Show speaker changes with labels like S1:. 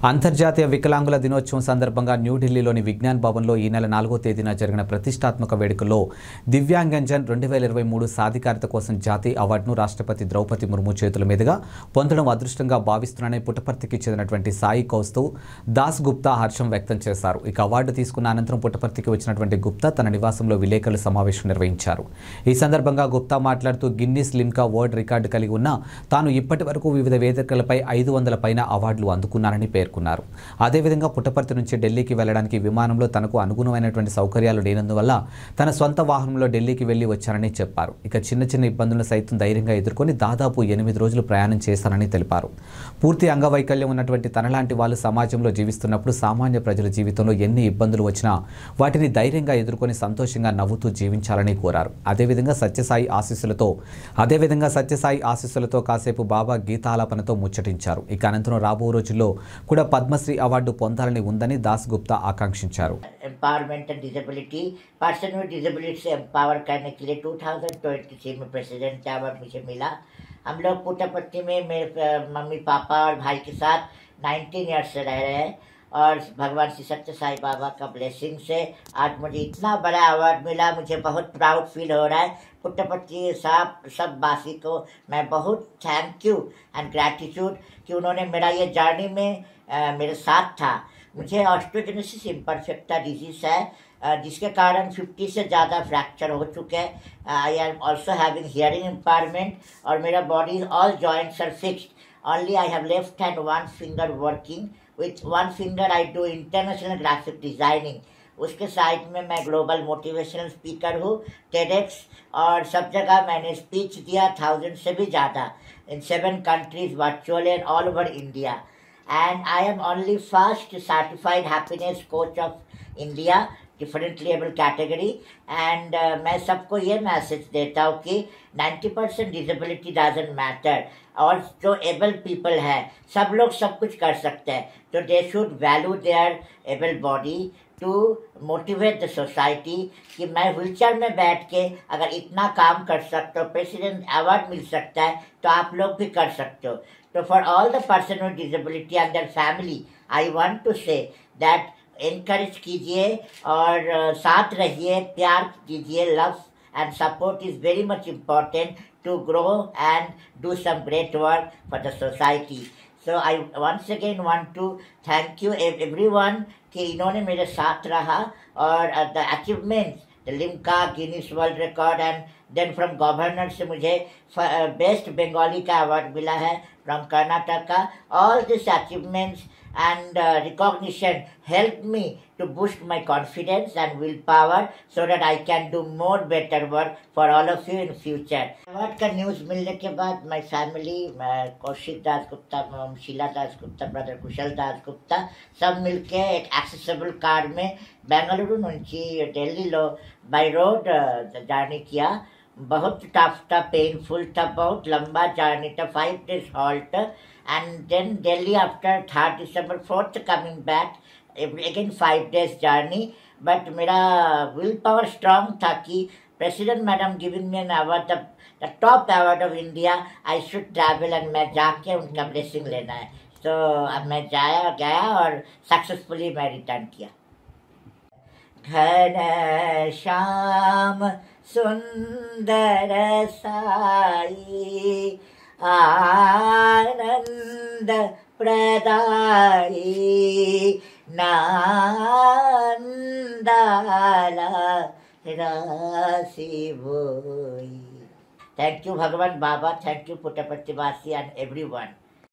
S1: అంతర్జాతీయ వికలాంగుల దినోత్సవం సందర్భంగా న్యూఢిల్లీలోని విజ్ఞాన్ భవన్లో ఈ నెల 4వ తేదీన జరిగిన ప్రతిష్టాత్మక వేడుకల్లో దివ్యాంగంజన్ 2023 సాధికారత కోసం జాతీయ అవార్డును రాష్ట్రపతి ద్రౌపది ముర్ము చేతుల మీదుగా పొందడం అదృష్టంగా భావిస్తున్నానని పుట్టపర్తికి చెందినటువంటి సాయి కౌస్తవ్ దాస్ గుప్తా హర్షం వ్యక్తం చేశారు. ఇక అవార్డు తీసుకున్న అనంతరం పుట్టపర్తికి వచ్చినటువంటి గుప్తా తన నివాసంలో విలేకరుల సమావేశం నిర్వహించారు. ఈ సందర్భంగా గుప్తా మాట్లాడుతూ గిన్నిస్ లిమ్కా వరల్డ్ రికార్డు కలిగి ఉన్న తాను ఇప్పటి వరకు వివిధ వేదికలపై 500 పైన అవార్డులు అందుకున్నానని పేర్కొన్నారు. అదేవిధంగా పుట్టపర్తి నుంచి ఢిల్లీకి వెళ్లడానికి విమానంలో తనకు అనుగుణమైనటువంటి సౌకర్యాలు లేనందువల్ల తన సొంత వాహనంలో ఢిల్లీకి వెళ్లి వచ్చానని చెప్పారు. ఇక చిన్న చిన్న ఇబ్బందులను సైతం ధైర్యంగా ఎదుర్కొని దాదాపు 8 రోజులు ప్రయాణం చేశానని తెలిపారు. పూర్తి అంగవైకల్యం ఉన్నటువంటి తనలాంటి వాళ్ళు సమాజంలో జీవిస్తున్నప్పుడు సామాన్య ప్రజల జీవితంలో ఎన్ని ఇబ్బందులు వచ్చినా వాటిని ధైర్యంగా ఎదుర్కొని సంతోషంగా నవ్వుతూ జీవించాలని కోరారు. అదేవిధంగా సత్యసాయి ఆశీస్సులతో కాసేపు బాబా గీతాలాపనతో ముచ్చటించారు. ఇక అనంతరం రాబో రోజుల్లో కూడా పద్మశ్రీ అవార్డు పొందాలని ఉందని దాస్ గుప్తా ఆకాంక్షించారు.
S2: Empowerment and disability person with disability से एम्पावर करने के लिए 2023 में प्रेसिडेंट अवार्ड मुझे मिला. हम लोग पुट्टपट्टी में मेरे मम्मी पापा और भाई के साथ 19 ईयर्स से रह रहे हैं और भगवान श्री सत्य साई बाबा का ब्लेसिंग से आज मुझे इतना बड़ा अवार्ड मिला. मुझे बहुत प्राउड फील हो रहा है. पुट्टपट्टी सब बासी को मैं बहुत थैंक यू एंड ग्रैटिट्यूड कि उन्होंने मेरा ये जर्नी में मेरे साथ था. मुझे ऑस्टियोजेनेसिस इम्परफेक्टा डिजीज़ है जिसके कारण 50 से ज़्यादा फ्रैक्चर हो चुके हैं. I am also having hearing impairment और मेरा body all joints are fixed. Only I have left hand one finger working. With one finger I do international graphic designing. उसके साइड में मैं ग्लोबल मोटिवेशनल स्पीकर हूँ, TEDx और सब जगह मैंने स्पीच दिया 1000 से भी ज़्यादा इन 7 countries virtually and all over India. And I am only first certified happiness coach of India differently able category. And मैं सबको ये मैसेज देता हूँ कि 90% डिसेबिलिटी डजंट मैटर. और जो एबल पीपल है सब लोग सब कुछ कर सकते हैं. तो they should value their able body to motivate the society कि मैं व्हीलचेयर में बैठ के अगर इतना काम कर सकता हूँ, प्रेसिडेंट अवार्ड मिल सकता है, तो आप लोग भी कर सकते हो. So for all the person with disability and their family, I want to say that encourage कीजिए और साथ रहिए, प्यार कीजिए. Love and support is very much important to grow and do some great work for the society. So I once again want to thank you everyone कि इन्होंने मेरे साथ रहा और the achievements, the Limca Guinness World Record and then from governor से मुझे best Bengali का award मिला है from Karnataka. All these achievements and recognition helped me to boost my confidence and willpower so that I can do more better work for all of you in future. Award का news मिलने के बाद my family, Kaushik Das Gupta, Sheela Das Gupta, brother Kushal Das Gupta सब मिलके एक accessible car में बेंगलुरु నుంచి ఢిల్లీలో बाय रोड जर्नी किया. बहुत टफ था, पेनफुल था, बहुत लंबा जर्नी था, 5 days halt and then Delhi after 3rd December 4th coming back again 5 days journey. But मेरा विल पावर स्ट्रांग था कि president madam giving me an award, the top award of India, I should travel and मैं जाके उनका blessing लेना है. तो अब मैं गया और सक्सेसफुली मैं रिटर्न किया. घन श्याम सुंदर साई आनंद प्रदाई नंदाला राशि बोई. थैंक यू भगवान बाबा, थैंक यू पुट्टपट्टी वासी एंड एवरीवन.